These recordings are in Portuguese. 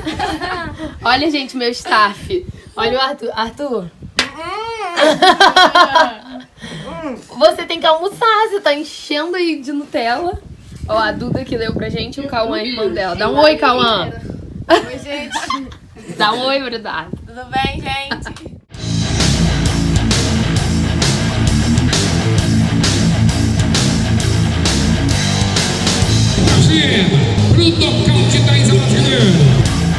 Olha, gente, meu staff. Olha o Arthur. Arthur. Você tem que almoçar, você tá enchendo aí de Nutella. Ó, a Duda que leu pra gente, o Cauã, irmão dela. Dá um oi, Cauã. Oi, gente. Dá um oi, Eduardo. Tudo bem, gente? Pro nocaute da Isa Brasileiro.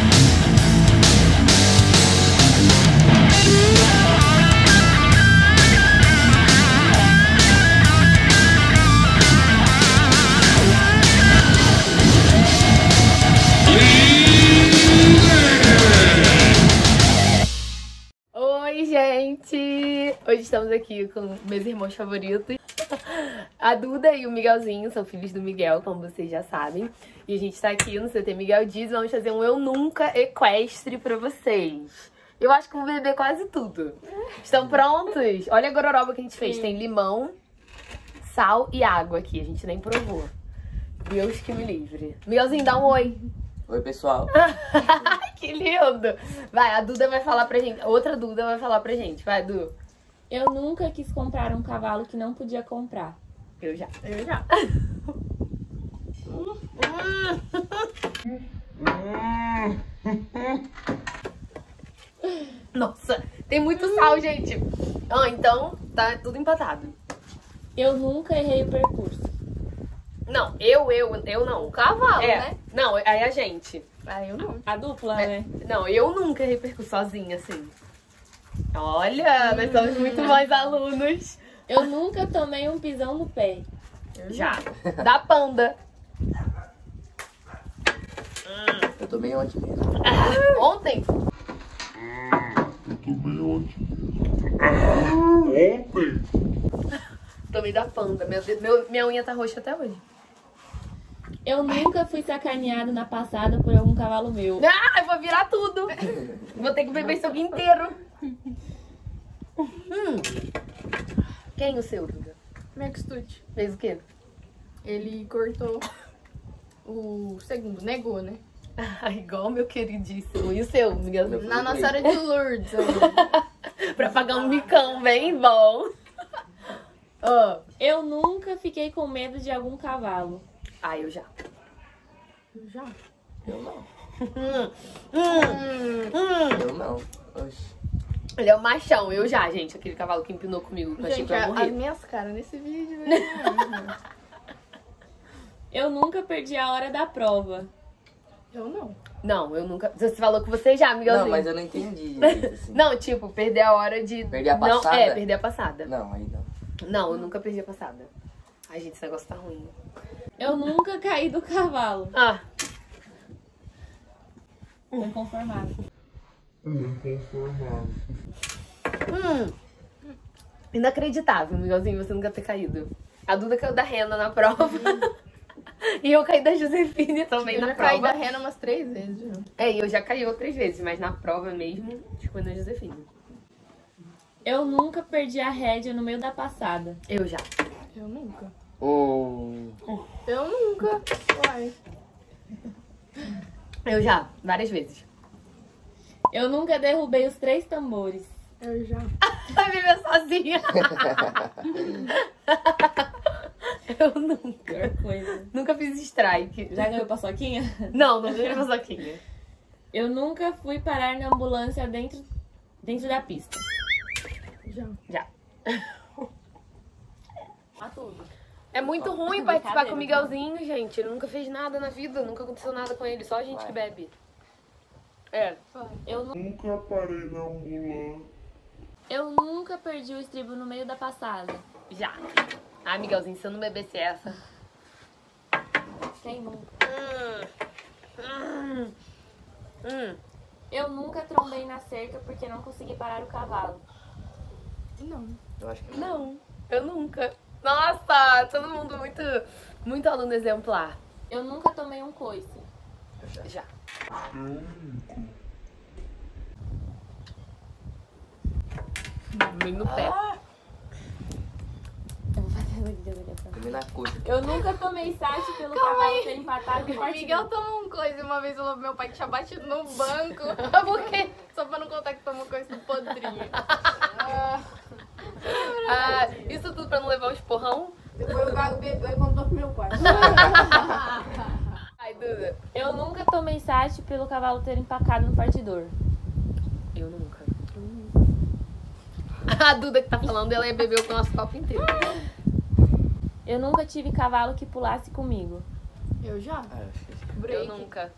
Oi, gente! Hoje estamos aqui com meus irmãos favoritos. A Duda e o Miguelzinho são filhos do Miguel, como vocês já sabem. E a gente tá aqui no CT Miguel Dias e vamos fazer um Eu Nunca equestre pra vocês. Eu acho que vou beber quase tudo. Estão prontos? Olha a gororoba que a gente fez. Tem limão, sal e água aqui. A gente nem provou. Deus que me livre. Miguelzinho, dá um oi. Oi, pessoal. Que lindo! Vai, a Duda vai falar pra gente. Outra Duda vai falar pra gente. Vai, Du. Eu nunca quis comprar um cavalo que não podia comprar. Eu já. Nossa, tem muito sal, gente. Então tá tudo empatado. Eu nunca errei o percurso. Não, eu não. O cavalo, É, né? não, aí a gente. Ah, eu não. A dupla, né? Não, eu nunca errei percurso sozinha, assim. Olha, nós somos muito bons alunos. Eu nunca tomei um pisão no pé. Já. Da Panda. Eu tô meio ontem mesmo. Ontem? Tomei da Panda. Minha unha tá roxa até hoje. Eu nunca fui sacaneado na passada por algum cavalo meu. Ah, eu vou virar tudo. Vou ter que beber isso aqui inteiro. Quem o seu, Duda? Max Tucci. Fez o quê? Ele cortou o segundo, negou, né? Ah, igual meu queridíssimo. E o seu, Miguel? Na Nossa Senhora de Lourdes. Pra pagar um micão bem bom. Oh. Eu nunca fiquei com medo de algum cavalo. Ah, eu já. Já? Eu não. Hum. Eu não. Oxi. Ele é o machão, eu já, gente. Aquele cavalo que empinou comigo, que eu achei Gente, que eu ia as morrer. minhas caras nesse vídeo. Eu nunca perdi a hora da prova. Eu não. Não, eu nunca. Você falou com você já, Miguelzinho. Não, mas eu não entendi direito, assim. Não, tipo, perder a hora de. Perder a Não, passada? perder a passada. Não, aí não. Não, eu nunca perdi a passada. Ai, gente, esse negócio tá ruim. Eu nunca caí do cavalo. Ah, Tô conformada. inacreditável, Miguelzinho, você nunca ter caído. A Duda caiu da Rena na prova. E eu caí da Josefine também Eu na já prova. caí da rena umas 3 vezes. Já. É, e eu já caí outras vezes, mas na prova mesmo, acho que foi na Josefine. Eu nunca perdi a rédea no meio da passada. Eu já. Eu nunca. Eu nunca. Uai. Eu já, várias vezes. Eu nunca derrubei os 3 tambores. Eu já. Vai viver sozinha. Eu nunca. Pior coisa. Nunca fiz strike. Já ganhou paçoquinha? Não, não fiz paçoquinha. Eu nunca fui parar na ambulância dentro da pista. Já. Já. A tudo. É muito ruim participar com o Miguelzinho, gente. Ele nunca fez nada na vida, nunca aconteceu nada com ele, só a gente que bebe. É. Nunca parei na ambulância. Eu nunca perdi o estribo no meio da passada. Já. Ah, Miguelzinho, se eu não bebesse essa. Quem nunca? Eu Eu nunca trombei na cerca porque não consegui parar o cavalo. Não. Eu acho que não, eu nunca. Nossa, todo mundo muito aluno exemplar. Eu nunca tomei um coice. Já. Bem no pé. Eu vou fazer Comi na coxa. Eu nunca tomei site pelo cavalo ter empatado no O partido. Miguel tomou um coisa uma vez, falou pro meu pai que tinha batido no banco. Por quê? Só pra não contar que tomou coisa do podrinho. Ah, isso tudo pra não levar um esporrão? Depois o Gago bebeu e contou pro meu pai. Ai, Duda. Eu nunca tomei site pelo cavalo ter empacado no partidor. Eu nunca. A Duda que tá falando, ela bebeu com o nosso copo inteiro. Eu nunca tive cavalo que pulasse comigo. Eu já? Eu nunca.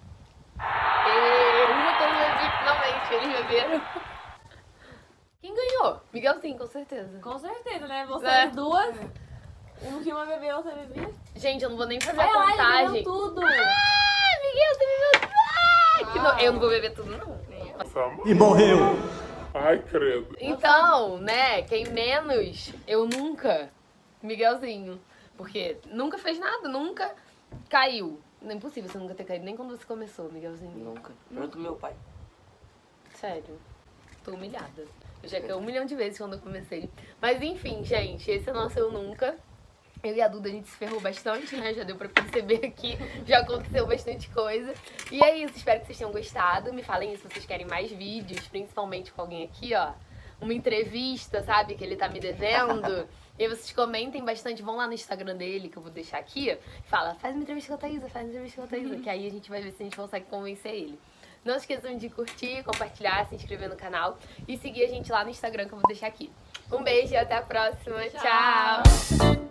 Eu bebi, finalmente, eles beberam. Quem ganhou? Miguelzinho, com certeza. Com certeza, né? Vocês É. duas. Um que uma bebeu, outra bebia. Gente, eu não vou nem fazer Olha a lá, ele contagem. bebeu tudo. Ah, Miguel, você bebeu. Ah, que no... Eu não vou beber tudo, não. E morreu. Ai, credo. Então, né, quem menos, eu nunca. Miguelzinho. Porque nunca fez nada, nunca caiu. Não é impossível você nunca ter caído, nem quando você começou, Miguelzinho. Nunca. Pergunta do meu pai. Sério, tô humilhada. Eu já caí 1 milhão de vezes quando eu comecei. Mas enfim, gente, esse é o nosso Eu Nunca. Eu e a Duda, a gente se ferrou bastante, né? Já deu pra perceber que já aconteceu bastante coisa. E é isso, espero que vocês tenham gostado. Me falem se vocês querem mais vídeos, principalmente com alguém aqui, ó. Uma entrevista, sabe? Que ele tá me devendo. E aí vocês comentem bastante, vão lá no Instagram dele, que eu vou deixar aqui. Fala, faz uma entrevista com a Thaísa, faz uma entrevista com a Thaísa. Que aí a gente vai ver se a gente consegue convencer ele. Não esqueçam de curtir, compartilhar, se inscrever no canal e seguir a gente lá no Instagram, que eu vou deixar aqui. Um beijo e até a próxima. Tchau.